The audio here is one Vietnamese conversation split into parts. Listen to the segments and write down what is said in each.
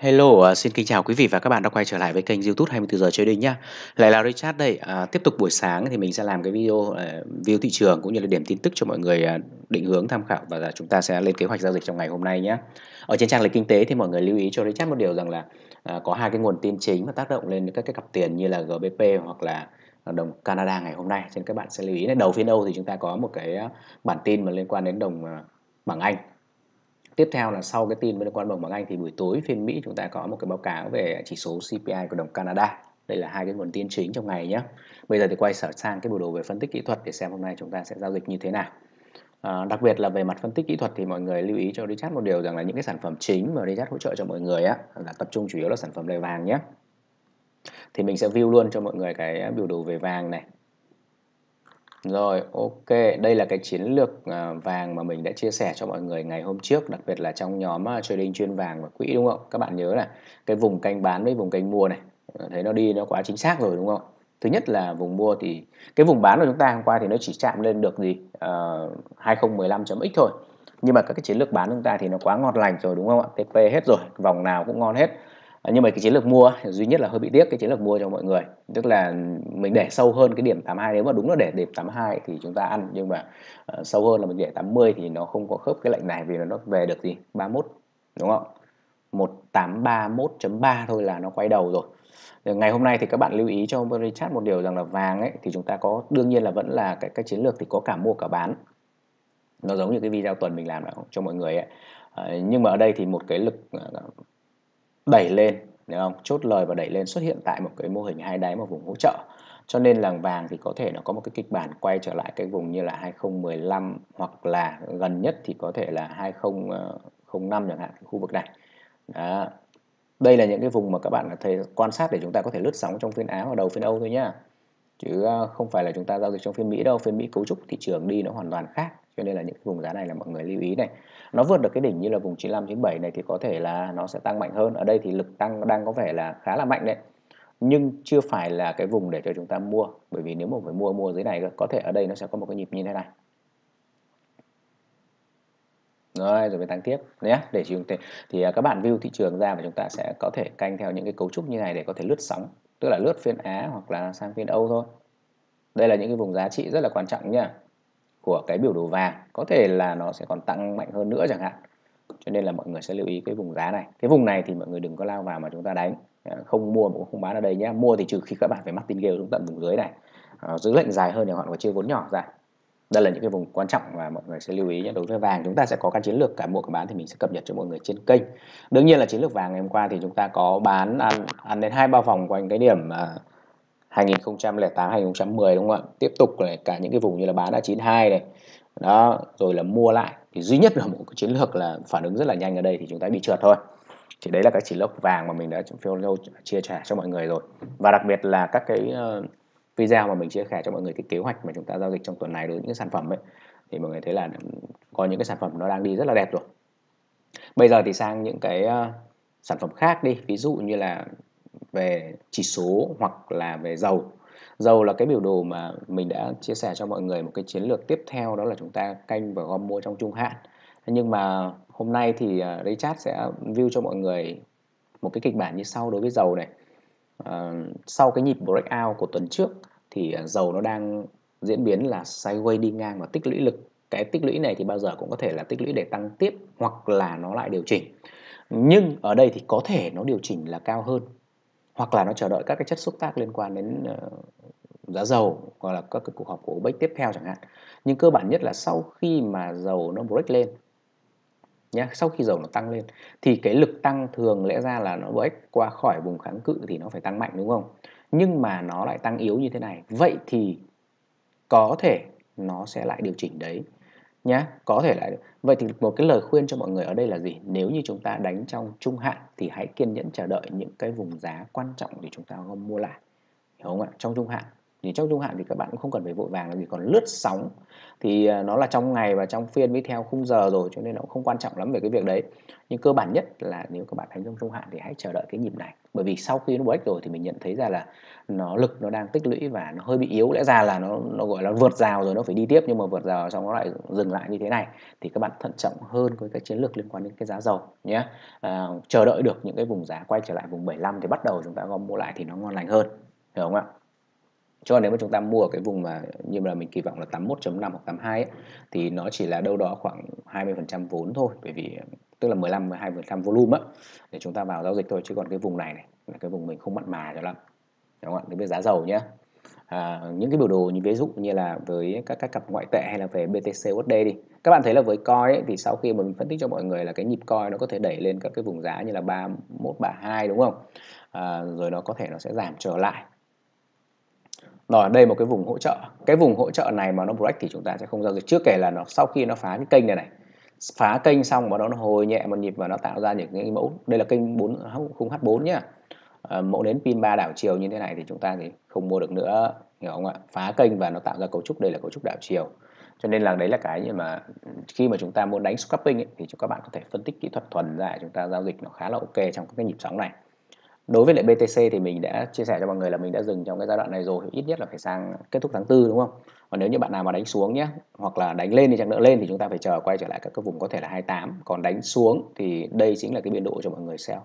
Hello, xin kính chào quý vị và các bạn đã quay trở lại với kênh YouTube 24 giờ trading nhá. Lại là Richard đây. Tiếp tục buổi sáng thì mình sẽ làm cái video view thị trường cũng như là điểm tin tức cho mọi người định hướng tham khảo và là chúng ta sẽ lên kế hoạch giao dịch trong ngày hôm nay nhé. Ở trên trang lệnh kinh tế thì mọi người lưu ý cho Richard một điều rằng là có hai cái nguồn tin chính mà tác động lên các cái cặp tiền như là GBP hoặc là đồng Canada ngày hôm nay. Cho nên các bạn sẽ lưu ý này. Đầu phiên Âu thì chúng ta có một cái bản tin mà liên quan đến đồng bảng Anh. Tiếp theo là sau cái tin liên quan đồng bảng Anh thì buổi tối phiên Mỹ chúng ta có một cái báo cáo về chỉ số CPI của đồng Canada. Đây là hai cái nguồn tin chính trong ngày nhé. Bây giờ thì quay sở sang cái biểu đồ về phân tích kỹ thuật để xem hôm nay chúng ta sẽ giao dịch như thế nào. Đặc biệt là về mặt phân tích kỹ thuật thì mọi người lưu ý cho Richard một điều rằng là những cái sản phẩm chính mà Richard hỗ trợ cho mọi người á là tập trung chủ yếu là sản phẩm về vàng nhé. Thì mình sẽ view luôn cho mọi người cái biểu đồ về vàng này. Rồi, ok, đây là cái chiến lược vàng mà mình đã chia sẻ cho mọi người ngày hôm trước, đặc biệt là trong nhóm trading chuyên vàng và quỹ, đúng không? Các bạn nhớ là cái vùng canh bán với vùng canh mua này, thấy nó đi nó quá chính xác rồi, đúng không? Thứ nhất là vùng mua thì cái vùng bán của chúng ta hôm qua thì nó chỉ chạm lên được gì 2015.x thôi, nhưng mà các cái chiến lược bán của chúng ta thì nó quá ngon lành rồi, đúng không ạ? TP hết rồi, vòng nào cũng ngon hết. Nhưng mà cái chiến lược mua duy nhất là hơi bị tiếc cái chiến lược mua cho mọi người, tức là mình để sâu hơn cái điểm 82, nếu mà đúng là để điểm 82 thì chúng ta ăn, nhưng mà sâu hơn là mình để 80 thì nó không có khớp cái lệnh này vì nó về được gì 31, đúng không? 1831.3 thôi là nó quay đầu rồi. Ngày hôm nay thì các bạn lưu ý cho Richard một điều rằng là vàng ấy thì chúng ta có đương nhiên là vẫn là cái chiến lược thì có cả mua cả bán, nó giống như cái video tuần mình làm cho mọi người ấy. Nhưng mà ở đây thì một cái lực đẩy lên, đúng không? Chốt lời và đẩy lên xuất hiện tại một cái mô hình hai đáy, một vùng hỗ trợ, cho nên là vàng thì có thể nó có một cái kịch bản quay trở lại cái vùng như là 2015 hoặc là gần nhất thì có thể là 2005 chẳng hạn, khu vực này. Đó. Đây là những cái vùng mà các bạn thấy quan sát để chúng ta có thể lướt sóng trong phiên Á và đầu phiên Âu thôi nhá, chứ không phải là chúng ta giao dịch trong phiên Mỹ đâu. Phiên Mỹ cấu trúc thị trường đi nó hoàn toàn khác, cho nên là những cái vùng giá này là mọi người lưu ý này. Nó vượt được cái đỉnh như là vùng 95 97 này thì có thể là nó sẽ tăng mạnh hơn. Ở đây thì lực tăng đang có vẻ là khá là mạnh đấy, nhưng chưa phải là cái vùng để cho chúng ta mua, bởi vì nếu mà phải mua dưới này có thể ở đây nó sẽ có một cái nhịp như thế này rồi mới tăng tiếp nhé. Để chúng thì các bạn view thị trường ra và chúng ta sẽ có thể canh theo những cái cấu trúc như này để có thể lướt sóng, tức là lướt phiên Á hoặc là sang phiên Âu thôi. Đây là những cái vùng giá trị rất là quan trọng nha của cái biểu đồ vàng, có thể là nó sẽ còn tăng mạnh hơn nữa chẳng hạn, cho nên là mọi người sẽ lưu ý cái vùng giá này. Cái vùng này thì mọi người đừng có lao vào mà chúng ta đánh, không mua mà cũng không bán ở đây nhé. Mua thì trừ khi các bạn phải martingale xuống tận vùng dưới này, giữ lệnh dài hơn để họ có chia vốn nhỏ ra. Đây là những cái vùng quan trọng mà mọi người sẽ lưu ý nhé. Đối với vàng chúng ta sẽ có các chiến lược cả mua cả bán thì mình sẽ cập nhật cho mọi người trên kênh. Đương nhiên là chiến lược vàng ngày hôm qua thì chúng ta có bán ăn đến 2-3 vòng quanh cái điểm 2008 2010, đúng không ạ? Tiếp tục này cả những cái vùng như là bán ở 92 này. Đó, rồi là mua lại thì duy nhất là một cái chiến lược là phản ứng rất là nhanh ở đây thì chúng ta bị trượt thôi. Thì đấy là cái chiến lược vàng mà mình đã chia sẻ cho mọi người rồi. Và đặc biệt là các cái video mà mình chia sẻ cho mọi người cái kế hoạch mà chúng ta giao dịch trong tuần này đối với những cái sản phẩm ấy, thì mọi người thấy là có những cái sản phẩm nó đang đi rất là đẹp rồi. Bây giờ thì sang những cái sản phẩm khác đi, ví dụ như là về chỉ số hoặc là về dầu. Dầu là cái biểu đồ mà mình đã chia sẻ cho mọi người một cái chiến lược tiếp theo, đó là chúng ta canh và gom mua trong trung hạn. Nhưng mà hôm nay thì Richard sẽ view cho mọi người một cái kịch bản như sau đối với dầu này. Sau cái nhịp breakout của tuần trước thì dầu nó đang diễn biến là sideways đi ngang và tích lũy lực. Cái tích lũy này thì bao giờ cũng có thể là tích lũy để tăng tiếp hoặc là nó lại điều chỉnh. Nhưng ở đây thì có thể nó điều chỉnh là cao hơn, hoặc là nó chờ đợi các cái chất xúc tác liên quan đến giá dầu hoặc là các cái cuộc họp của OPEC tiếp theo chẳng hạn. Nhưng cơ bản nhất là sau khi mà dầu nó break lên nhé, sau khi dầu nó tăng lên thì cái lực tăng thường lẽ ra là nó break qua khỏi vùng kháng cự thì nó phải tăng mạnh, đúng không? Nhưng mà nó lại tăng yếu như thế này, vậy thì có thể nó sẽ lại điều chỉnh đấy nhá, có thể lại. Vậy thì một cái lời khuyên cho mọi người ở đây là gì? Nếu như chúng ta đánh trong trung hạn thì hãy kiên nhẫn chờ đợi những cái vùng giá quan trọng để chúng ta gom mua lại, hiểu không ạ? Trong trung hạn Thì trong trung hạn thì các bạn cũng không cần phải vội vàng là gì, còn lướt sóng thì nó là trong ngày và trong phiên với theo khung giờ rồi, cho nên nó cũng không quan trọng lắm về cái việc đấy. Nhưng cơ bản nhất là nếu các bạn đánh trong trung hạn thì hãy chờ đợi cái nhịp này, bởi vì sau khi nó break rồi thì mình nhận thấy ra là lực nó đang tích lũy và nó hơi bị yếu, lẽ ra là nó gọi là vượt rào rồi nó phải đi tiếp, nhưng mà vượt rào xong nó lại dừng lại như thế này, thì các bạn thận trọng hơn với các chiến lược liên quan đến cái giá dầu nhé. Chờ đợi được những cái vùng giá quay trở lại vùng 75 thì bắt đầu chúng ta gom mua lại thì nó ngon lành hơn, hiểu không ạ? Cho nếu mà chúng ta mua ở cái vùng mà như là mình kỳ vọng là 81.5 hoặc 82 ấy, thì nó chỉ là đâu đó khoảng 20% vốn thôi, bởi vì tức là 15-12% volume á, để chúng ta vào giao dịch thôi, chứ còn cái vùng này là cái vùng mình không mặn mà cho lắm, đúng không ạ? Đến với giá dầu nhé. Những cái biểu đồ như ví dụ như là với các cặp ngoại tệ hay là về BTC USD đi, các bạn thấy là với coin ấy, thì sau khi mà mình phân tích cho mọi người là cái nhịp coin nó có thể đẩy lên các cái vùng giá như là 31, 32, đúng không? Rồi nó có thể nó sẽ giảm trở lại. Rồi ở đây một cái vùng hỗ trợ. Cái vùng hỗ trợ này mà nó break thì chúng ta sẽ không giao dịch, chưa kể là nó sau khi nó phá cái kênh này, phá kênh xong mà nó hồi nhẹ một nhịp và nó tạo ra những cái mẫu, đây là kênh 4 khung H4 nhá. Mẫu nến pin 3 đảo chiều như thế này thì chúng ta thì không mua được nữa, hiểu không ạ? Phá kênh và nó tạo ra cấu trúc, đây là cấu trúc đảo chiều. Cho nên là đấy là cái nhưng mà khi mà chúng ta muốn đánh scalping ấy, thì các bạn có thể phân tích kỹ thuật thuần ra, chúng ta giao dịch nó khá là ok trong cái nhịp sóng này. Đối với lại BTC thì mình đã chia sẻ cho mọi người là mình đã dừng trong cái giai đoạn này rồi, ít nhất là phải sang kết thúc tháng 4, đúng không? Còn nếu như bạn nào mà đánh xuống nhé, hoặc là đánh lên thì chẳng nữa lên thì chúng ta phải chờ quay trở lại các cái vùng có thể là 28, còn đánh xuống thì đây chính là cái biên độ cho mọi người sell.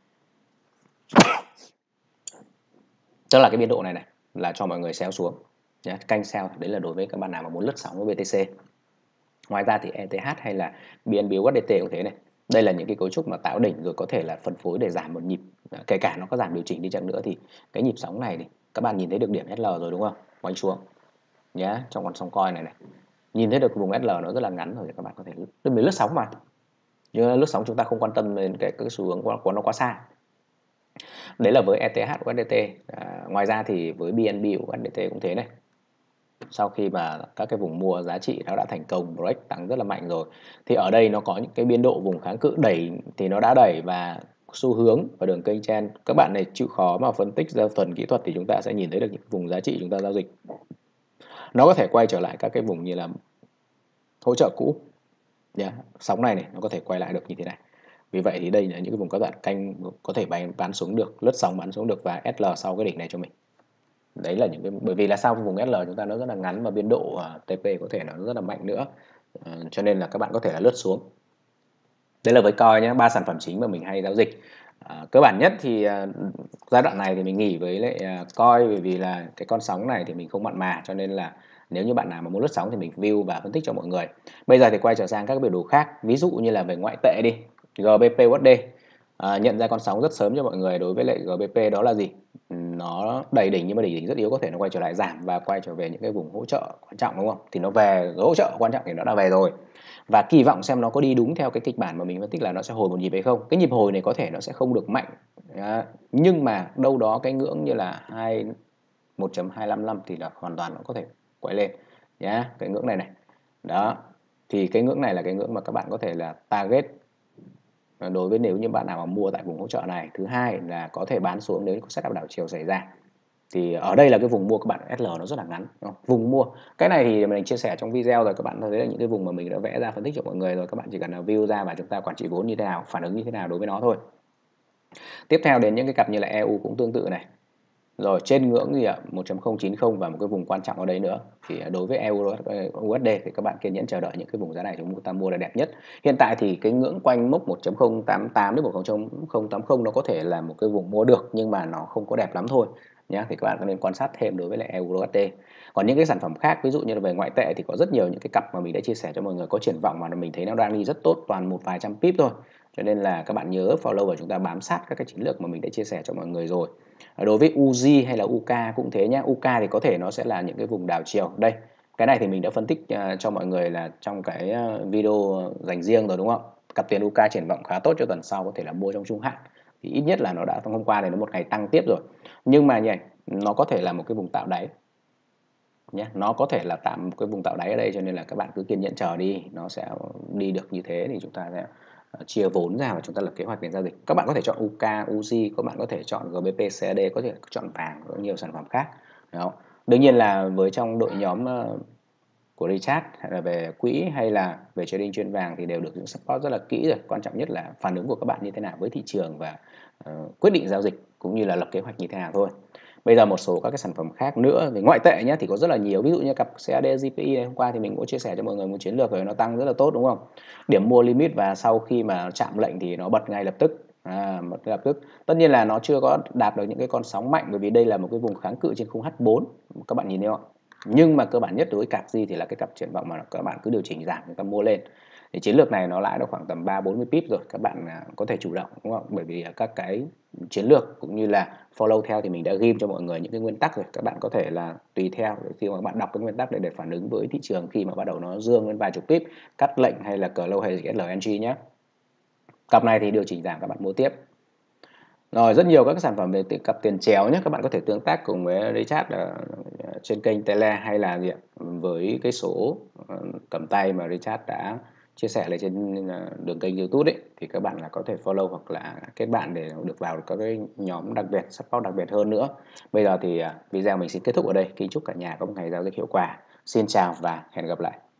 Tức là cái biên độ này này là cho mọi người sell xuống nhé, canh sell, đấy là đối với các bạn nào mà muốn lướt sóng với BTC. Ngoài ra thì ETH hay là BNB USDT cũng thế này. Đây là những cái cấu trúc mà tạo đỉnh rồi có thể là phân phối để giảm một nhịp, kể cả nó có giảm điều chỉnh đi chăng nữa thì cái nhịp sóng này thì các bạn nhìn thấy được điểm SL rồi đúng không? Quanh xuống nhé, trong con sóng coin này nhìn thấy được vùng SL nó rất là ngắn rồi, các bạn có thể mình lướt sóng mà, nhưng lướt sóng chúng ta không quan tâm đến cái xu hướng của nó quá xa. Đấy là với ETH USDT. Ngoài ra thì với BNB USDT cũng thế này. Sau khi mà các cái vùng mua giá trị nó đã thành công break tăng rất là mạnh rồi, thì ở đây nó có những cái biên độ vùng kháng cự đẩy thì nó đã đẩy và xu hướng và đường kênh trend. Các bạn này chịu khó mà phân tích ra phần kỹ thuật thì chúng ta sẽ nhìn thấy được những vùng giá trị chúng ta giao dịch nó có thể quay trở lại các cái vùng như là hỗ trợ cũ. Sóng này nó có thể quay lại được như thế này. Vì vậy thì đây là những cái vùng các bạn canh có thể bán xuống được, lướt sóng bán xuống được và SL sau cái đỉnh này cho mình. Đấy là những cái, bởi vì là sau vùng SL chúng ta nó rất là ngắn và biên độ TP có thể nó rất là mạnh nữa, cho nên là các bạn có thể là lướt xuống. Đấy là với coin nhé, 3 sản phẩm chính mà mình hay giao dịch. Cơ bản nhất thì giai đoạn này thì mình nghỉ với lại coin, bởi vì là cái con sóng này thì mình không mặn mà, cho nên là nếu như bạn nào mà muốn lướt sóng thì mình view và phân tích cho mọi người. Bây giờ thì quay trở sang các biểu đồ khác, ví dụ như là về ngoại tệ đi, GBP USD. Nhận ra con sóng rất sớm cho mọi người đối với lại GBP đó là gì? Nó đầy đỉnh nhưng mà đỉnh rất yếu, có thể nó quay trở lại giảm và quay trở về những cái vùng hỗ trợ quan trọng, đúng không? Thì nó về hỗ trợ quan trọng thì nó đã về rồi, và kỳ vọng xem nó có đi đúng theo cái kịch bản mà mình phân tích là nó sẽ hồi một nhịp hay không. Cái nhịp hồi này có thể nó sẽ không được mạnh, nhưng mà đâu đó cái ngưỡng như là 1.255 thì là hoàn toàn nó có thể quay lên nhá, cái ngưỡng này này. Đó, thì cái ngưỡng này là cái ngưỡng mà các bạn có thể là target đối với nếu như bạn nào mà mua tại vùng hỗ trợ này. Thứ hai là có thể bán xuống nếu có setup đảo chiều xảy ra. Thì ở đây là cái vùng mua các bạn, SL nó rất là ngắn, đúng không? Vùng mua cái này thì mình chia sẻ trong video rồi, các bạn thấy là những cái vùng mà mình đã vẽ ra phân tích cho mọi người rồi, các bạn chỉ cần là view ra và chúng ta quản trị vốn như thế nào, phản ứng như thế nào đối với nó thôi. Tiếp theo đến những cái cặp như là EU cũng tương tự này, rồi trên ngưỡng gì ạ, 1.090 và một cái vùng quan trọng ở đây nữa. Thì đối với EU USD thì các bạn kiên nhẫn chờ đợi những cái vùng giá này chúng ta mua là đẹp nhất. Hiện tại thì cái ngưỡng quanh mốc 1.088 đến 1.080 nó có thể là một cái vùng mua được, nhưng mà nó không có đẹp lắm thôi nhá, thì các bạn có nên quan sát thêm đối với lại EU USD. Còn những cái sản phẩm khác ví dụ như là về ngoại tệ thì có rất nhiều những cái cặp mà mình đã chia sẻ cho mọi người có triển vọng mà mình thấy nó đang đi rất tốt, toàn một vài trăm pip thôi. Cho nên là các bạn nhớ follow và chúng ta bám sát các cái chiến lược mà mình đã chia sẻ cho mọi người rồi. Đối với UZ hay là UK cũng thế nhé. UK thì có thể nó sẽ là những cái vùng đảo chiều. Đây, cái này thì mình đã phân tích cho mọi người là trong cái video dành riêng rồi, đúng không? Cặp tiền UK triển vọng khá tốt cho tuần sau, có thể là mua trong trung hạn. Thì ít nhất là nó đã hôm qua này nó một ngày tăng tiếp rồi. Nhưng mà nhỉ, nó có thể là một cái vùng tạo đáy nhé, nó có thể là tạo một cái vùng tạo đáy ở đây, cho nên là các bạn cứ kiên nhẫn chờ đi, nó sẽ đi được như thế thì chúng ta sẽ chia vốn ra và chúng ta lập kế hoạch để giao dịch. Các bạn có thể chọn UK, UZ, các bạn có thể chọn GBP, CAD, có thể chọn vàng, có nhiều sản phẩm khác, đúng không? Đương nhiên là với trong đội nhóm của Richard hay là về quỹ hay là về trading chuyên vàng thì đều được những support rất là kỹ rồi. Quan trọng nhất là phản ứng của các bạn như thế nào với thị trường và quyết định giao dịch cũng như là lập kế hoạch như thế nào thôi. Bây giờ một số các cái sản phẩm khác nữa về ngoại tệ nhé thì có rất là nhiều, ví dụ như cặp CAD GPI này, hôm qua thì mình cũng chia sẻ cho mọi người một chiến lược rồi, nó tăng rất là tốt đúng không? Điểm mua limit và sau khi mà chạm lệnh thì nó bật ngay lập tức. Bật ngay lập tức. Tất nhiên là nó chưa có đạt được những cái con sóng mạnh bởi vì đây là một cái vùng kháng cự trên khung H4. Các bạn nhìn thấy không? Nhưng mà cơ bản nhất đối với cặp gì thì là cái cặp triển vọng mà các bạn cứ điều chỉnh giảm chúng ta mua lên. Thì chiến lược này nó lãi được khoảng tầm 3-40 pip rồi, các bạn có thể chủ động đúng không? Bởi vì các cái chiến lược cũng như là follow theo thì mình đã ghim cho mọi người những cái nguyên tắc rồi, các bạn có thể là tùy theo khi mà các bạn đọc cái nguyên tắc để phản ứng với thị trường khi mà bắt đầu nó dương lên vài chục pip, cắt lệnh hay là close hay LNG nhé. Cặp này thì điều chỉnh giảm các bạn mua tiếp. Rồi rất nhiều các sản phẩm về cặp tiền chéo nhé, các bạn có thể tương tác cùng với Richard trên kênh Tele hay là gì ạ? Với cái số cầm tay mà Richard đã chia sẻ lên trên đường kênh YouTube ấy, thì các bạn là có thể follow hoặc là kết bạn để được vào các cái nhóm đặc biệt, support đặc biệt hơn nữa. Bây giờ thì video mình xin kết thúc ở đây. Kính chúc cả nhà có một ngày giao dịch hiệu quả. Xin chào và hẹn gặp lại.